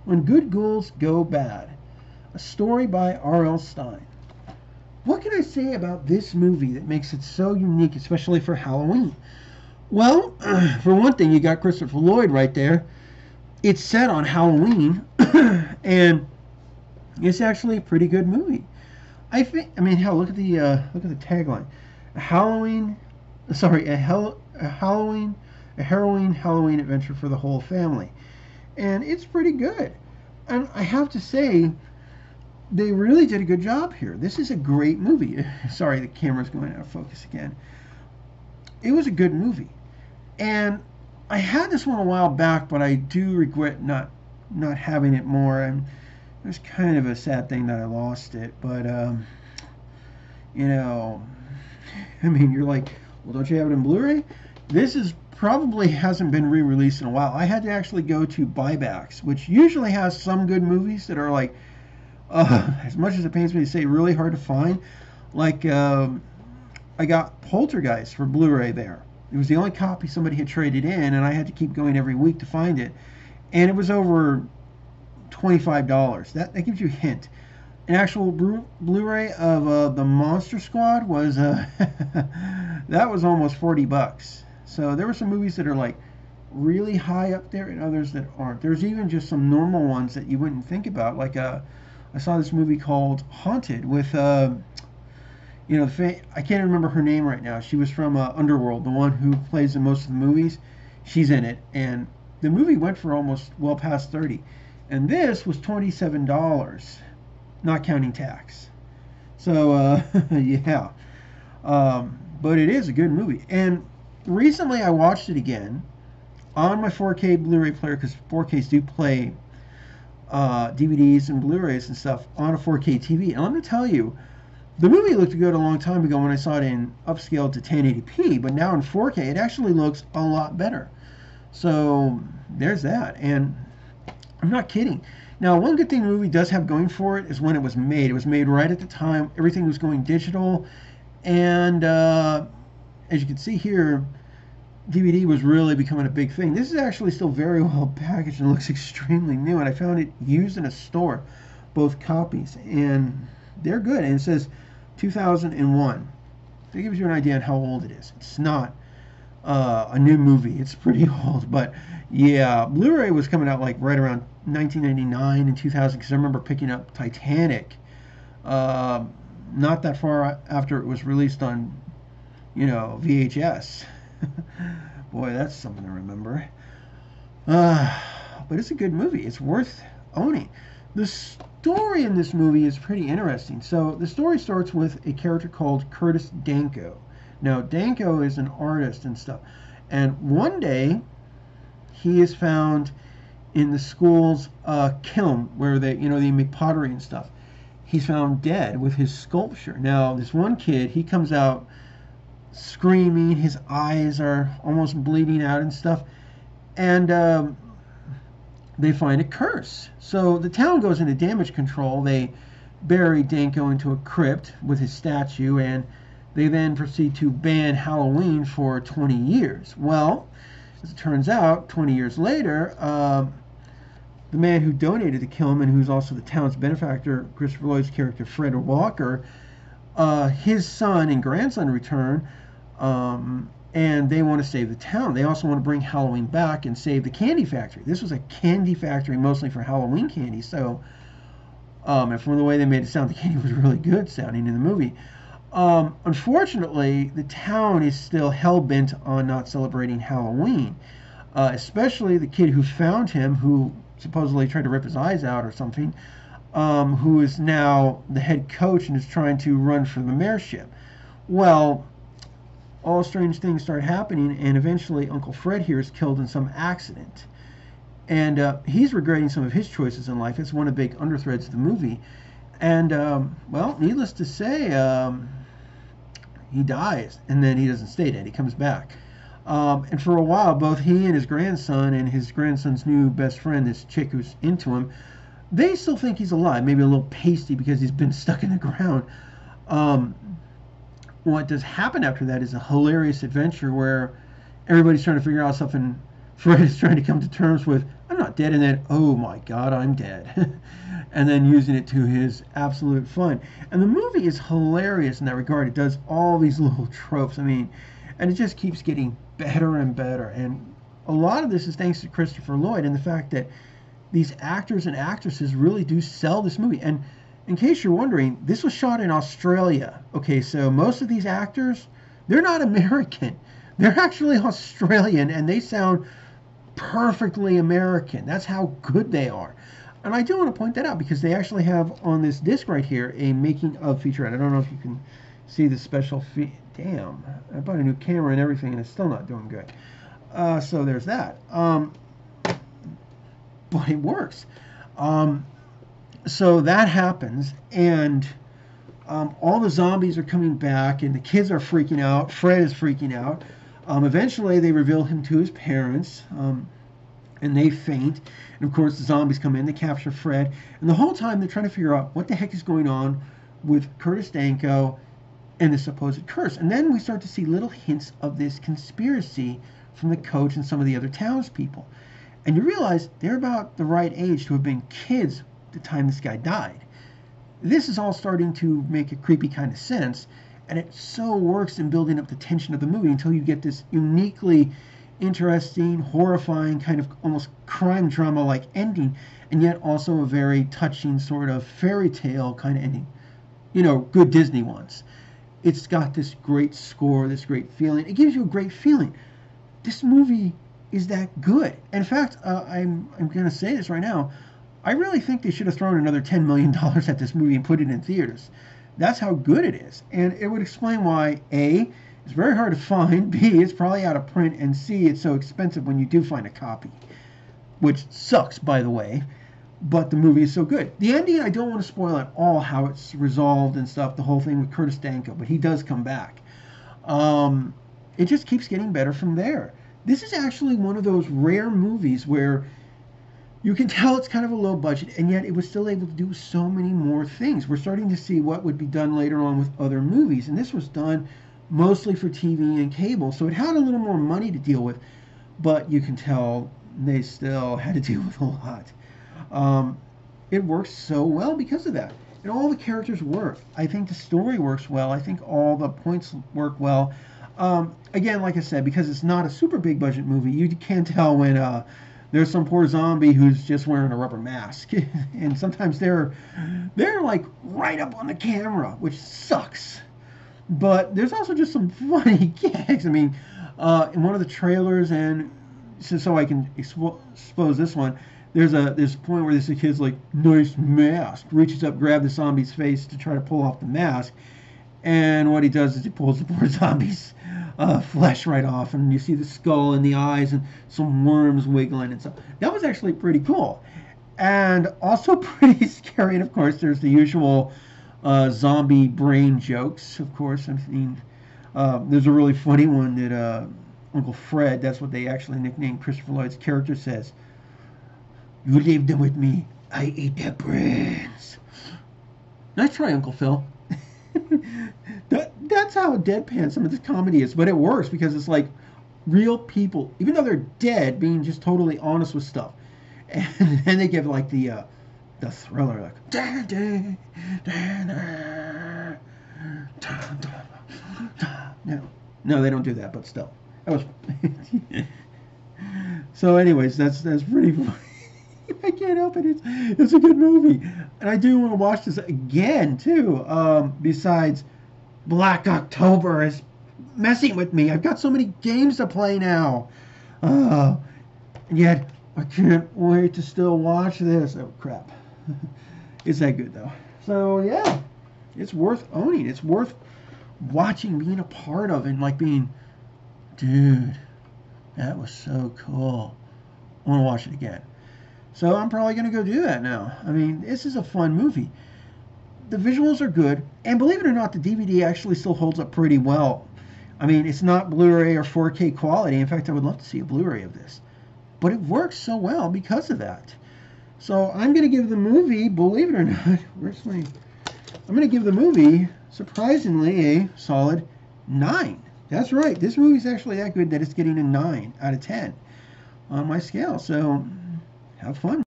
When Good Ghouls Go Bad, a story by R.L. Stine. What can I say about this movie that makes it so unique, especially for Halloween? Well, for one thing, you got Christopher Lloyd right there. It's set on Halloween, and it's actually a pretty good movie. I think. I mean, hell, look at the tagline: a Halloween, sorry, a Halloween, a harrowing Halloween adventure for the whole family, and it's pretty good. And I have to say, they really did a good job here. This is a great movie. Sorry, the camera's going out of focus again. It was a good movie, and I had this one a while back, but I do regret not having it more. And it was kind of a sad thing that I lost it. But you know, I mean, you're like, well, don't you have it in Blu-ray? This is probably hasn't been re-released in a while. I had to actually go to buybacks, which usually has some good movies that are like, as much as it pains me to say, really hard to find. Like, I got Poltergeist for Blu-ray there. It was the only copy somebody had traded in, and I had to keep going every week to find it. And it was over $25. That gives you a hint. An actual Blu-ray of the Monster Squad was that was almost $40. So there were some movies that are like really high up there, and others that aren't. There's even just some normal ones that you wouldn't think about. Like I saw this movie called Haunted with I can't remember her name right now. She was from Underworld, the one who plays in most of the movies. She's in it, and the movie went for almost well past 30, and this was $27, not counting tax. So yeah, but it is a good movie. And recently I watched it again on my 4K Blu-ray player, because 4Ks do play DVDs and Blu-rays and stuff on a 4K TV. And let me tell you, the movie looked good a long time ago when I saw it in upscaled to 1080p, but now in 4K it actually looks a lot better. So there's that. And I'm not kidding. Now, one good thing the movie does have going for it is when it was made. It was made right at the time everything was going digital, and as you can see here, DVD was really becoming a big thing. This is actually still very well packaged and looks extremely new, and I found it used in a store, both copies, and they're good. And it says 2001. That gives you an idea on how old it is. It's not a new movie. It's pretty old, but yeah, Blu-ray was coming out like right around 1999 and 2000, because I remember picking up Titanic not that far after it was released on, VHS. Boy, that's something to remember. But it's a good movie. It's worth owning. The story in this movie is pretty interesting. So the story starts with a character called Curtis Danko. Now, Danko is an artist and stuff. And one day, he is found in the school's kiln where they make pottery and stuff. He's found dead with his sculpture. Now, this one kid, he comes out screaming. His eyes are almost bleeding out and stuff. And they find a curse. So the town goes into damage control. They bury Danko into a crypt with his statue, and they then proceed to ban Halloween for 20 years. Well, as it turns out, 20 years later, the man who donated the kiln, and who's also the town's benefactor, Christopher Lloyd's character, Fred Walker, his son and grandson return, and they want to save the town. They also want to bring Halloween back and save the candy factory. This was a candy factory mostly for Halloween candy, so, and from the way they made it sound, the candy was really good sounding in the movie. Unfortunately, the town is still hell-bent on not celebrating Halloween, especially the kid who found him, who supposedly tried to rip his eyes out or something, who is now the head coach and is trying to run for the mayorship. Well, all strange things start happening, and eventually Uncle Fred here is killed in some accident. And he's regretting some of his choices in life. It's one of the big underthreads of the movie. And, well, needless to say, he dies, and then he doesn't stay dead. He comes back. And for a while, both he and his grandson's new best friend, this chick who's into him, they still think he's alive, maybe a little pasty because he's been stuck in the ground. What does happen after that is a hilarious adventure where everybody's trying to figure out something Fred is trying to come to terms with, I'm not dead, and then, oh my God, I'm dead. And then using it to his absolute fun. And the movie is hilarious in that regard. It does all these little tropes. I mean, and it just keeps getting better and better. And a lot of this is thanks to Christopher Lloyd and the fact that these actors and actresses really do sell this movie. And in case you're wondering, this was shot in Australia. Okay, so most of these actors, they're not American. They're actually Australian, and they sound perfectly American. That's how good they are. And I do want to point that out because they actually have on this disc right here a making of featurette. I don't know if you can see the special damn, I bought a new camera and everything, and it's still not doing good. So there's that. But it works. So that happens, and all the zombies are coming back, and the kids are freaking out. Fred is freaking out. Eventually, they reveal him to his parents, and they faint. And of course, the zombies come in, they capture Fred, and the whole time they're trying to figure out what the heck is going on with Curtis Danko and the supposed curse. And then we start to see little hints of this conspiracy from the coach and some of the other townspeople. And you realize they're about the right age to have been kids at the time this guy died. This is all starting to make a creepy kind of sense, and it so works in building up the tension of the movie until you get this uniquely interesting, horrifying, kind of almost crime drama-like ending, and yet also a very touching sort of fairy tale kind of ending. You know, good Disney ones. It's got this great score, this great feeling. It gives you a great feeling. This movie is that good. In fact, I'm going to say this right now. I really think they should have thrown another $10 million at this movie and put it in theaters. That's how good it is. And it would explain why, A, it's very hard to find, B, it's probably out of print, and C, it's so expensive when you do find a copy. Which sucks, by the way, but the movie is so good. The ending, I don't want to spoil at all how it's resolved and stuff, the whole thing with Curtis Danko, but he does come back. It just keeps getting better from there. This is actually one of those rare movies where you can tell it's kind of a low budget, and yet it was still able to do so many more things. We're starting to see what would be done later on with other movies, and this was done mostly for TV and cable, so it had a little more money to deal with, but you can tell they still had to deal with a lot. It works so well because of that. And all the characters work. I think the story works well. I think all the points work well. Again, like I said, because it's not a super big budget movie, you can tell when there's some poor zombie who's just wearing a rubber mask. And sometimes they're like right up on the camera, which sucks. But there's also just some funny gags. I mean, in one of the trailers, and so I can expose this one, there's a point where this kid's like, nice mask, reaches up, grabs the zombie's face to try to pull off the mask, and what he does is he pulls the poor zombie's flesh right off, and you see the skull and the eyes and some worms wiggling and stuff. That was actually pretty cool, and also pretty scary. And of course, there's the usual zombie brain jokes. Of course, I mean, there's a really funny one that Uncle Fred, that's what they actually nicknamed Christopher Lloyd's character, says, "You leave them with me. I eat their brains." Nice try, Uncle Phil. That's how deadpan some of this comedy is, but it works because it's like real people, even though they're dead, being just totally honest with stuff. And then they give like the thriller, like da, da, da, da, da, da. No, they don't do that, but still, that was. So, anyways, that's pretty funny. I can't help it. It's a good movie, and I do want to watch this again too. Besides, Black October is messing with me. I've got so many games to play now, and yet I can't wait to still watch this. Oh crap! It's that good though. So yeah, it's worth owning. It's worth watching, being a part of, and like being, dude, that was so cool. I want to watch it again. So I'm probably going to go do that now. I mean, this is a fun movie. The visuals are good, and believe it or not, the DVD actually still holds up pretty well. I mean, it's not Blu-ray or 4K quality. In fact, I would love to see a Blu-ray of this. But it works so well because of that. So I'm going to give the movie, believe it or not, I'm going to give the movie, surprisingly, a solid 9. That's right. This movie's actually that good that it's getting a 9 out of 10. on my scale. So have fun.